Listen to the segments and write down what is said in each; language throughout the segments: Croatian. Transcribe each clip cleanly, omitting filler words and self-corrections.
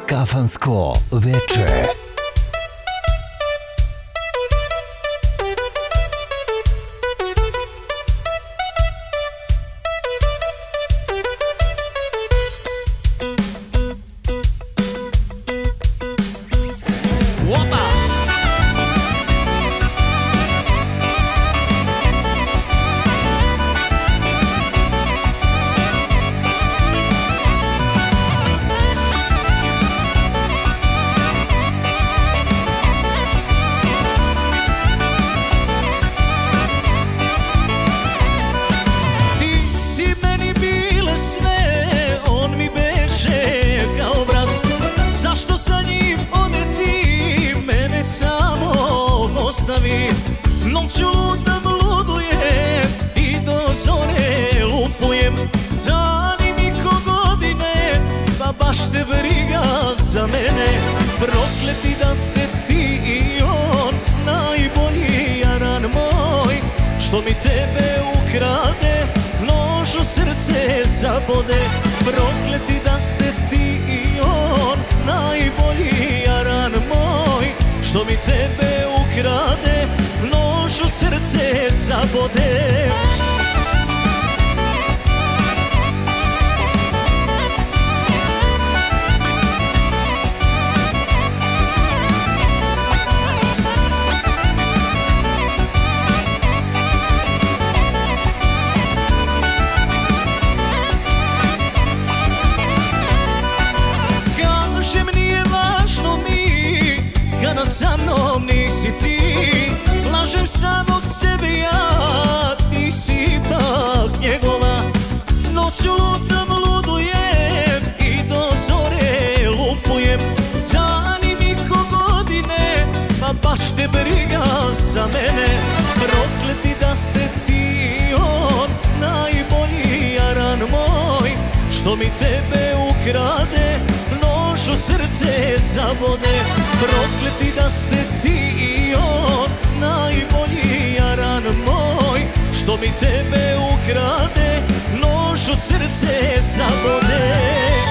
Kafansko veče. Noću lutam, ludujem i do zore lupujem. Dani mi ko godine, pa baš te briga za mene. Prokleti da ste ti i on, najbolji jaran moj. Što mi tebe ukrade, nož u srce zabode. Prokleti da ste ti i on, najbolji jaran moj. Što mi tebe ukrade, nož u srce zabode. Kažem nije važno mi, kada sa mnom nisi ti. Lažem samog sebe ja, ti si ipak njegova. Noću lutam, ludujem i do zore lupujem. Dani mi ko godine, pa baš te briga za mene. Prokleti da ste ti i on, najbolji jaran moj. Što mi tebe ukrade, nož u srce zabode. Prokleti da ste ti i on, najbolji jaran moj. Što mi tebe ukrade, nož u srce zabode.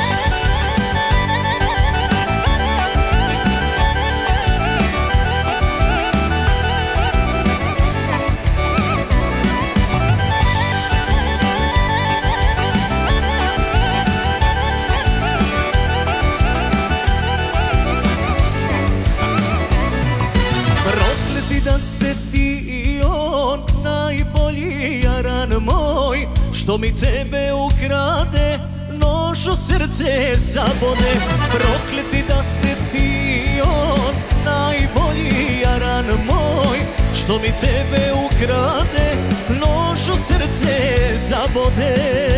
Da ste ti i on, najbolji jaran moj. Što mi tebe ukrade, nož u srce zabode. Prokleti da ste ti i on, najbolji jaran moj. Što mi tebe ukrade, nož u srce zabode.